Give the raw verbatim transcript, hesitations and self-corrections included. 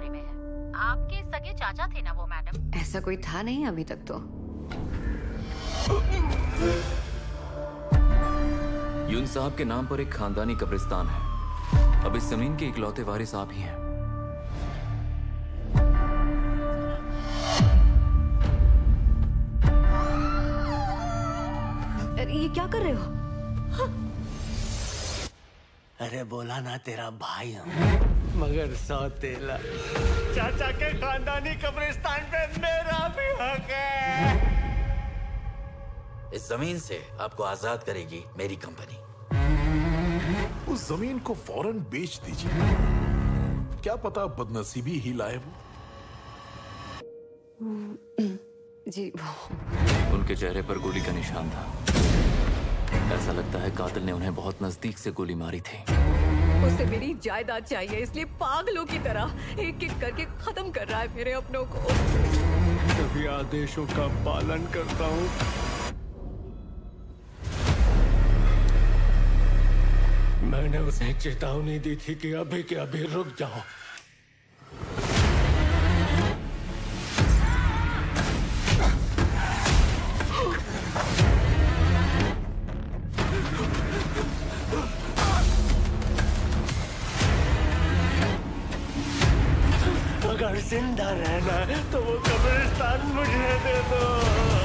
बारे में है। आपके सगे चाचा थे ना वो मैडम? ऐसा कोई था नहीं अभी तक तो। यून साहब के नाम पर एक खानदानी कब्रिस्तान है। अब इस जमीन के इकलौते वारिस आप ही हैं। अरे ये क्या कर रहे हो? हाँ। अरे बोला ना तेरा भाई हूँ, मगर सौतेला। चाचा के खानदानी कब्रिस्तान पे मेरा भी हक है। इस जमीन से आपको आजाद करेगी मेरी कंपनी। उस जमीन को फौरन बेच दीजिए। क्या पता बदनसीबी ही लाए वो। जी वो उनके चेहरे पर गोली का निशान था। ऐसा लगता है कातिल ने उन्हें बहुत नजदीक से गोली मारी थी। उसे मेरी जायदाद चाहिए, इसलिए पागलों की तरह एक एक करके खत्म कर रहा है मेरे अपनों को। सभी आदेशों का पालन करता हूँ। मैंने उसे चेतावनी दी थी कि अभी के अभी रुक जाओ। अगर जिंदा रहना है तो वो कब्रिस्तान मुझे दे दो।